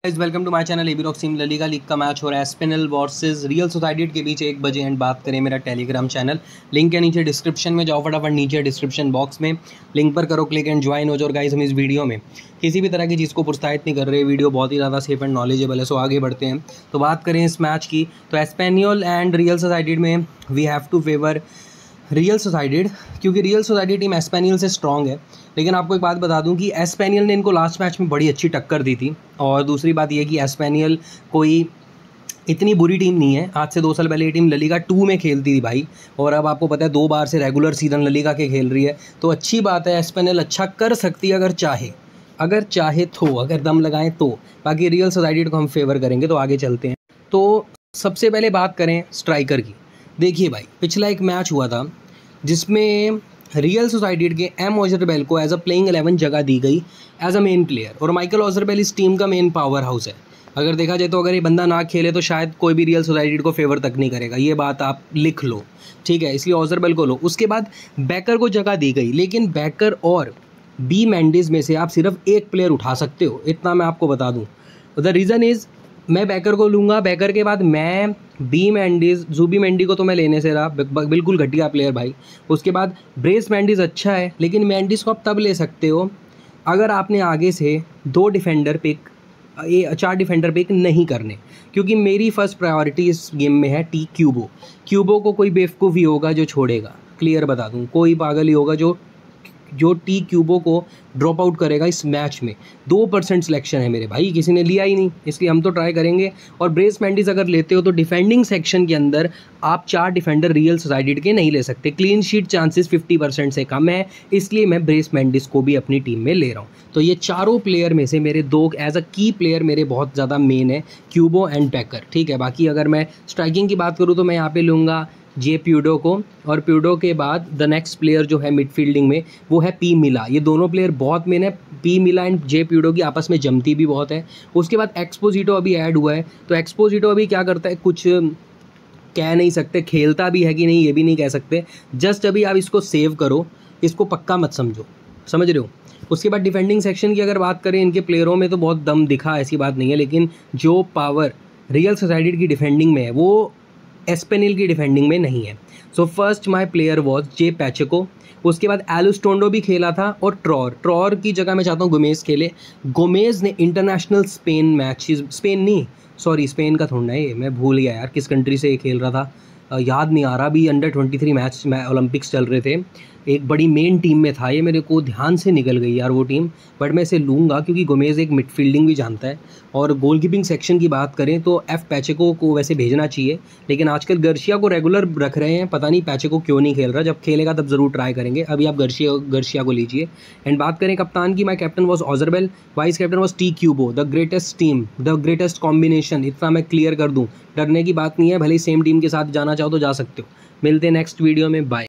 Welcome to my channel AB rocks team. LaLiga league का match हो रहा है एस्पेनल वर्सेस रियल सोसाइटेड के बीच 1 बजे। एंड बात करें मेरा टेलीग्राम चैनल, लिंक है नीचे डिस्क्रिप्शन में, जाओ फटाफट नीचे डिस्क्रिप्शन बॉक्स में लिंक पर करो क्लिक एंड ज्वाइन हो जाओ। गाइस हम इस वीडियो में किसी भी तरह की चीज़ को प्रोत्साहित नहीं कर रहे, वीडियो बहुत ही ज़्यादा सेफ एंड नॉलेजेबल है। सो आगे बढ़ते हैं। तो बात करें इस मैच की, तो एस्पेनियल एंड रियल सोसाइटेड में we have to favour Real Sociedad, क्योंकि रियल सोसाइटी टीम एस्पेनियल से स्ट्रॉन्ग है। लेकिन आपको एक बात बता दूं कि एस्पेनियल ने इनको लास्ट मैच में बड़ी अच्छी टक्कर दी थी। और दूसरी बात यह कि एस्पेनियल कोई इतनी बुरी टीम नहीं है। आज से 2 साल पहले ये टीम ललीगा 2 में खेलती थी भाई, और अब आपको पता है 2 बार से रेगुलर सीजन ललीगा के खेल रही है। तो अच्छी बात है, एस्पेनियल अच्छा कर सकती है अगर चाहे तो, अगर दम लगाएं तो। बाकी रियल सोसाइटी को हम फेवर करेंगे। तो आगे चलते हैं। तो सबसे पहले बात करें स्ट्राइकर की। देखिए भाई, पिछला एक मैच हुआ था जिसमें रियल सोसाइटी के एम ओजरबेल को एज अ प्लेइंग 11 जगह दी गई एज अ मेन प्लेयर। और माइकल ओजरबेल इस टीम का मेन पावर हाउस है। अगर देखा जाए तो अगर ये बंदा ना खेले तो शायद कोई भी रियल सोसाइटी को फेवर तक नहीं करेगा। ये बात आप लिख लो, ठीक है? इसलिए ओजरबेल को लो। उसके बाद बैकर को जगह दी गई, लेकिन बैकर और बी मैंडिस में से आप सिर्फ एक प्लेयर उठा सकते हो, इतना मैं आपको बता दूँ। द रीज़न इज़ मैं बैकर को लूँगा, बैकर के बाद मैं बी मैंडिस, जूबी मैंडी को तो मैं लेने से रहा, बिल्कुल घटिया प्लेयर भाई। उसके बाद ब्रेस मैंडिस अच्छा है, लेकिन मैंडिस को आप तब ले सकते हो अगर आपने आगे से 4 डिफेंडर पिक नहीं करने। क्योंकि मेरी फर्स्ट प्रायोरिटी इस गेम में है टी क्यूबो को कोई बेवकूफ़ ही होगा जो छोड़ेगा, क्लियर बता दूँ, कोई पागल ही होगा जो टी क्यूबो को ड्रॉप आउट करेगा इस मैच में। 2% सिलेक्शन है मेरे भाई, किसी ने लिया ही नहीं, इसलिए हम तो ट्राई करेंगे। और ब्रेस मैंडिस अगर लेते हो तो डिफेंडिंग सेक्शन के अंदर आप 4 डिफेंडर रियल सोसाइटी के नहीं ले सकते। क्लीन शीट चांसेस 50% से कम है, इसलिए मैं ब्रेस मैंडिस को भी अपनी टीम में ले रहा हूँ। तो ये चारों प्लेयर में से मेरे 2 एज अ की प्लेयर मेरे बहुत ज़्यादा मेन है, क्यूबो एंड बैकर, ठीक है? बाकी अगर मैं स्ट्राइकिंग की बात करूँ तो मैं यहाँ पे लूँगा जे प्यूडो को, और प्यूडो के बाद द नेक्स्ट प्लेयर जो है मिडफील्डिंग में वो है पी मिला। ये दोनों प्लेयर बहुत मेन है, पी मिला एंड जे प्यूडो की आपस में जमती भी बहुत है। उसके बाद एक्सपोजिटो अभी ऐड हुआ है, तो एक्सपोजिटो अभी क्या करता है कुछ कह नहीं सकते, खेलता भी है कि नहीं ये भी नहीं कह सकते। जस्ट अभी आप इसको सेव करो, इसको पक्का मत समझो, समझ रहे हो? उसके बाद डिफेंडिंग सेक्शन की अगर बात करें, इनके प्लेयरों में तो बहुत दम दिखा, ऐसी बात नहीं है, लेकिन जो पावर रियल सोसाइटी की डिफेंडिंग में है वो एस्पेनिल की डिफेंडिंग में नहीं है। So first my player was J Pacheco. उसके बाद एलुस्टोंडो भी खेला था, और ट्रॉर की जगह मैं चाहता हूँ गोमेज खेले। गोमेज ने इंटरनेशनल स्पेन का थोड़ा है ये, मैं भूल गया यार किस कंट्री से ये खेल रहा था, याद नहीं आ रहा। अभी अंडर 23 मैच में ओलंपिक्स चल रहे थे, एक बड़ी मेन टीम में था ये, मेरे को ध्यान से निकल गई यार वो टीम। बट मैं इसे लूँगा क्योंकि गोमेज एक मिडफील्डिंग भी जानता है। और गोलकीपिंग सेक्शन की बात करें तो एफ पैचेको को वैसे भेजना चाहिए, लेकिन आजकल गर्शिया को रेगुलर रख रहे हैं, पता नहीं पैचेको क्यों नहीं खेल रहा। जब खेलेगा तब ज़रूर ट्राई करेंगे, अभी आप गर्शिया को लीजिए। एंड बात करें कप्तान की, my captain was Oyarzabal, vice captain was T Kubo. The greatest team, the greatest combination, इतना मैं क्लियर कर दूँ। डरने की बात नहीं है, भले ही सेम टीम के साथ जाना चाहो तो जा सकते हो। मिलते हैं नेक्स्ट वीडियो में, बाय।